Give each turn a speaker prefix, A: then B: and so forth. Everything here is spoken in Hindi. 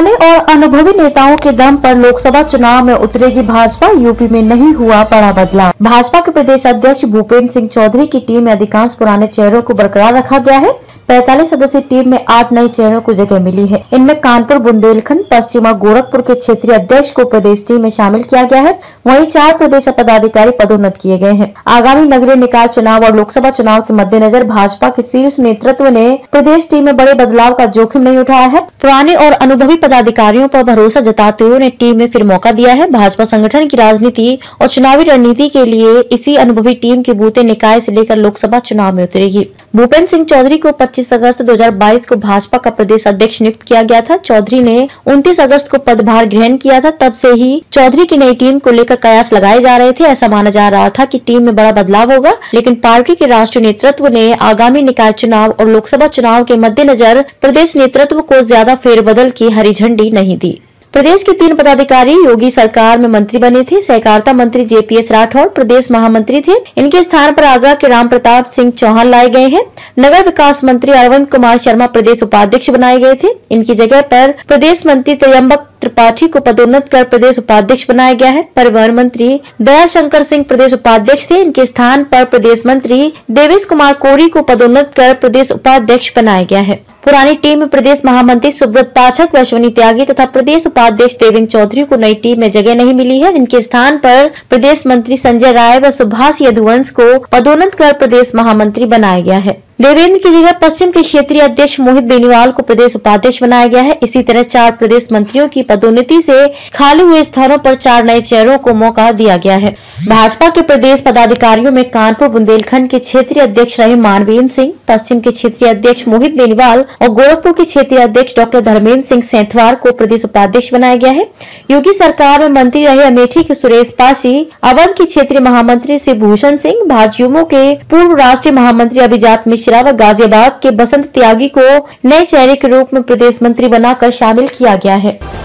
A: पुराने और अनुभवी नेताओं के दम पर लोकसभा चुनाव में उतरेगी भाजपा। यूपी में नहीं हुआ बड़ा बदलाव। भाजपा के प्रदेश अध्यक्ष भूपेंद्र सिंह चौधरी की टीम में अधिकांश पुराने चेहरों को बरकरार रखा गया है। 45 सदस्यीय टीम में 8 नए चेहरों को जगह मिली है। इनमें कानपुर, बुंदेलखंड, पश्चिम और गोरखपुर के क्षेत्रीय अध्यक्ष को प्रदेश टीम में शामिल किया गया है। वहीं 4 प्रदेश पदाधिकारी पदोन्नत किए गए हैं। आगामी नगरीय निकाय चुनाव और लोकसभा चुनाव के मद्देनजर भाजपा के शीर्ष नेतृत्व ने प्रदेश टीम में बड़े बदलाव का जोखिम नहीं उठाया है। पुराने और अनुभवी पदाधिकारियों पर भरोसा जताते हुए उन्हें टीम में फिर मौका दिया है। भाजपा संगठन की राजनीति और चुनावी रणनीति के लिए इसी अनुभवी टीम के बूते निकाय से लेकर लोकसभा चुनाव में उतरेगी। भूपेंद्र सिंह चौधरी को 25 अगस्त 2022 को भाजपा का प्रदेश अध्यक्ष नियुक्त किया गया था। चौधरी ने 29 अगस्त को पदभार ग्रहण किया था। तब से ही चौधरी की नई टीम को लेकर कयास लगाए जा रहे थे। ऐसा माना जा रहा था कि टीम में बड़ा बदलाव होगा, लेकिन पार्टी के राष्ट्रीय नेतृत्व ने आगामी निकाय चुनाव और लोकसभा चुनाव के मद्देनजर प्रदेश नेतृत्व को ज्यादा फेरबदल की हरी झंडी नहीं दी। प्रदेश के 3 पदाधिकारी योगी सरकार में मंत्री बने थे। सहकारिता मंत्री जेपीएस राठौर प्रदेश महामंत्री थे। इनके स्थान पर आगरा के राम प्रताप सिंह चौहान लाए गए हैं। नगर विकास मंत्री अरविंद कुमार शर्मा प्रदेश उपाध्यक्ष बनाए गए थे। इनकी जगह पर प्रदेश मंत्री त्र्यंबक त्रिपाठी को पदोन्नत कर प्रदेश उपाध्यक्ष बनाया गया है। परिवहन मंत्री दयाशंकर सिंह प्रदेश उपाध्यक्ष थे। इनके स्थान पर प्रदेश मंत्री देवेश कुमार कोरी को पदोन्नत कर प्रदेश उपाध्यक्ष बनाया गया है। पुरानी टीम में प्रदेश महामंत्री सुब्रत पाठक, वैश्वनी त्यागी तथा प्रदेश उपाध्यक्ष देवेंद्र चौधरी को नई टीम में जगह नहीं मिली है। इनके स्थान पर प्रदेश मंत्री संजय राय व सुभाष यदुवंश को पदोन्नत कर प्रदेश महामंत्री बनाया गया है। देवेंद्र की जगह पश्चिम के क्षेत्रीय अध्यक्ष मोहित बेनीवाल को प्रदेश उपाध्यक्ष बनाया गया है। इसी तरह 4 प्रदेश मंत्रियों की पदोन्नति से खाली हुए स्थानों पर 4 नए चेहरों को मौका दिया गया है। भाजपा के प्रदेश पदाधिकारियों में कानपुर, बुंदेलखंड के क्षेत्रीय अध्यक्ष रहे मानवेंद्र सिंह, पश्चिम के क्षेत्रीय अध्यक्ष मोहित बेनीवाल और गोरखपुर के क्षेत्रीय अध्यक्ष डॉक्टर धर्मेंद्र सिंह सेंथवार को प्रदेश उपाध्यक्ष बनाया गया है। योगी सरकार में मंत्री रहे अमेठी के सुरेश पासी, अवध के क्षेत्रीय महामंत्री श्री भूषण सिंह, भाजयुमो के पूर्व राष्ट्रीय महामंत्री अभिजात मिश्रा व गाजियाबाद के बसंत त्यागी को नए चेहरे के रूप में प्रदेश मंत्री बनाकर शामिल किया गया है।